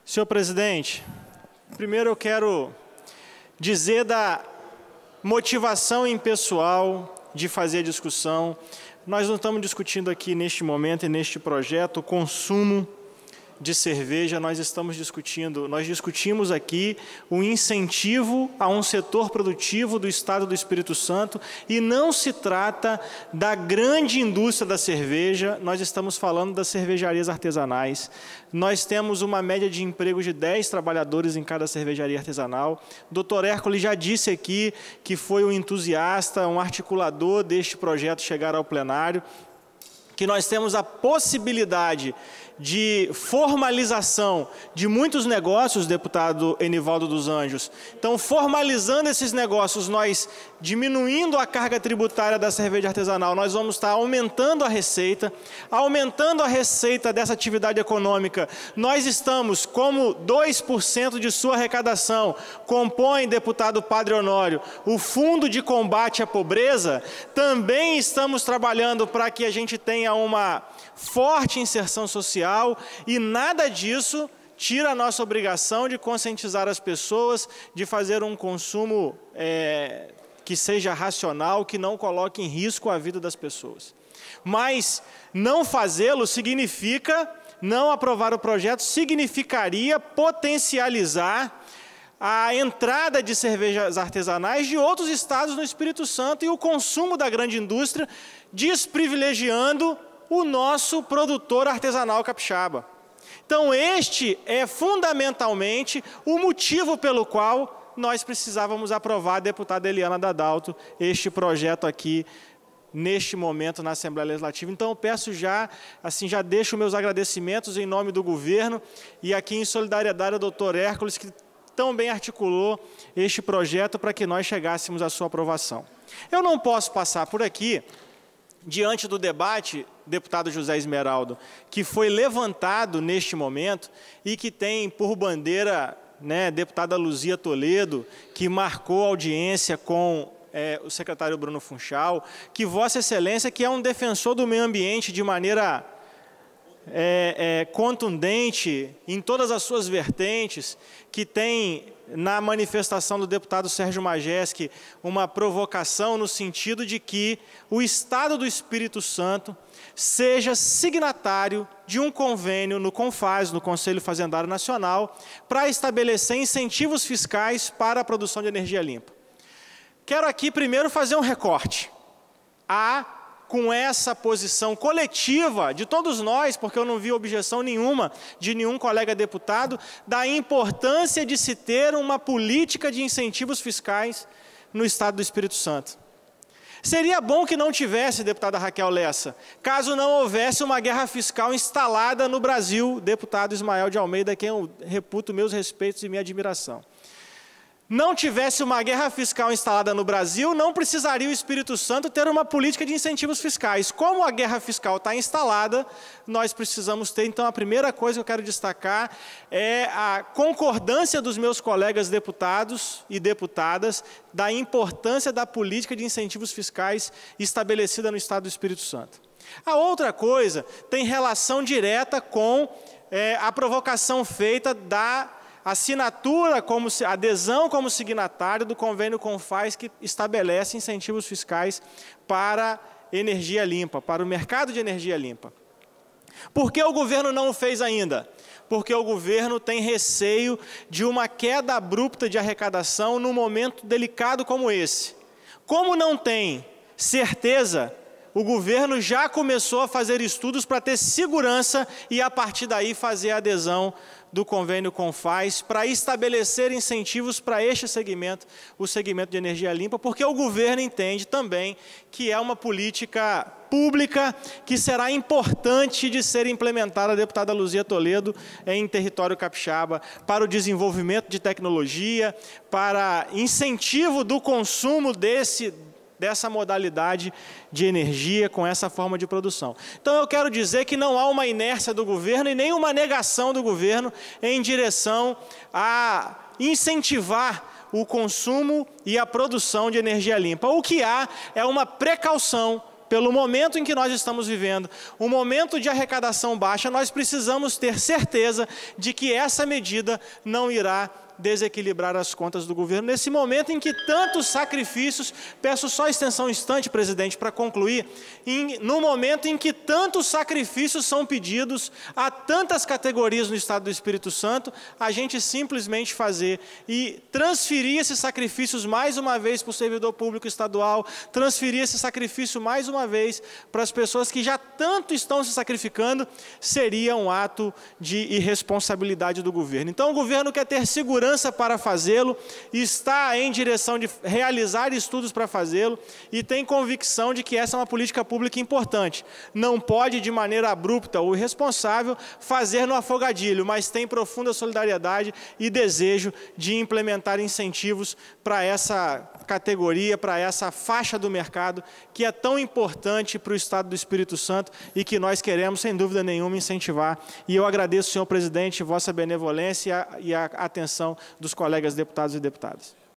Senhor presidente, primeiro eu quero dizer da motivação impessoal de fazer a discussão. Nós não estamos discutindo aqui neste momento e neste projeto o consumo de cerveja, nós discutimos aqui o incentivo a um setor produtivo do Estado do Espírito Santo e não se trata da grande indústria da cerveja, nós estamos falando das cervejarias artesanais. Nós temos uma média de emprego de 10 trabalhadores em cada cervejaria artesanal. O Dr. Hércules já disse aqui que foi um entusiasta, um articulador deste projeto chegar ao plenário, que nós temos a possibilidade de formalização de muitos negócios, deputado Enivaldo dos Anjos. Então, formalizando esses negócios, nós diminuindo a carga tributária da cerveja artesanal, nós vamos estar aumentando a receita dessa atividade econômica. Nós estamos, como 2% de sua arrecadação compõe, deputado Padre Honório, o Fundo de Combate à Pobreza, também estamos trabalhando para que a gente tenha uma forte inserção social e nada disso tira a nossa obrigação de conscientizar as pessoas, de fazer um consumo que seja racional, que não coloque em risco a vida das pessoas. Mas não fazê-lo significa, não aprovar o projeto, significaria potencializar a entrada de cervejas artesanais de outros estados no Espírito Santo e o consumo da grande indústria, desprivilegiando o nosso produtor artesanal capixaba. Então, este é fundamentalmente o motivo pelo qual nós precisávamos aprovar, deputada Eliana Dadalto, este projeto aqui, neste momento, na Assembleia Legislativa. Então, eu peço já deixo meus agradecimentos em nome do governo e aqui em solidariedade ao doutor Hércules, que tão bem articulou este projeto para que nós chegássemos à sua aprovação. Eu não posso passar por aqui, diante do debate, deputado José Esmeraldo, que foi levantado neste momento e que tem por bandeira, deputada Luzia Toledo, que marcou audiência com o secretário Bruno Funchal, que Vossa Excelência, que é um defensor do meio ambiente de maneira contundente em todas as suas vertentes, que tem na manifestação do deputado Sérgio Majeski uma provocação no sentido de que o Estado do Espírito Santo seja signatário de um convênio no CONFAS, no Conselho Fazendário Nacional, para estabelecer incentivos fiscais para a produção de energia limpa. Quero aqui primeiro fazer um recorte. Com essa posição coletiva de todos nós, porque eu não vi objeção nenhuma de nenhum colega deputado, da importância de se ter uma política de incentivos fiscais no Estado do Espírito Santo. Seria bom que não tivesse, deputada Raquel Lessa, caso não houvesse uma guerra fiscal instalada no Brasil, deputado Ismael de Almeida, a quem eu reputo meus respeitos e minha admiração. Não tivesse uma guerra fiscal instalada no Brasil, não precisaria o Espírito Santo ter uma política de incentivos fiscais. Como a guerra fiscal está instalada, nós precisamos ter. Então, a primeira coisa que eu quero destacar é a concordância dos meus colegas deputados e deputadas da importância da política de incentivos fiscais estabelecida no Estado do Espírito Santo. A outra coisa tem relação direta com a provocação feita da assinatura, adesão como signatário do convênio CONFAS, que estabelece incentivos fiscais para energia limpa, para o mercado de energia limpa. Por que o governo não o fez ainda? Porque o governo tem receio de uma queda abrupta de arrecadação num momento delicado como esse. Como não tem certeza, o governo já começou a fazer estudos para ter segurança e, a partir daí, fazer a adesão do convênio CONFAS para estabelecer incentivos para este segmento, o segmento de energia limpa, porque o governo entende também que é uma política pública que será importante de ser implementada, deputada Luzia Toledo, em território capixaba, para o desenvolvimento de tecnologia, para incentivo do consumo dessa modalidade de energia com essa forma de produção. Então, eu quero dizer que não há uma inércia do governo e nem uma negação do governo em direção a incentivar o consumo e a produção de energia limpa. O que há é uma precaução pelo momento em que nós estamos vivendo, um momento de arrecadação baixa, nós precisamos ter certeza de que essa medida não irá desequilibrar as contas do governo. Nesse momento em que tantos sacrifícios, peço só extensão um instante, presidente, para concluir, no momento em que tantos sacrifícios são pedidos a tantas categorias no Estado do Espírito Santo, a gente simplesmente fazer e transferir esses sacrifícios mais uma vez para o servidor público estadual, transferir esse sacrifício mais uma vez para as pessoas que já tanto estão se sacrificando, seria um ato de irresponsabilidade do governo. Então, o governo quer ter segurança para fazê-lo, está em direção de realizar estudos para fazê-lo e tem convicção de que essa é uma política pública importante. Não pode, de maneira abrupta ou irresponsável, fazer no afogadilho, mas tem profunda solidariedade e desejo de implementar incentivos para essa categoria, para essa faixa do mercado que é tão importante para o Estado do Espírito Santo e que nós queremos, sem dúvida nenhuma, incentivar. E eu agradeço, senhor presidente, vossa benevolência e a atenção dos colegas deputados e deputadas.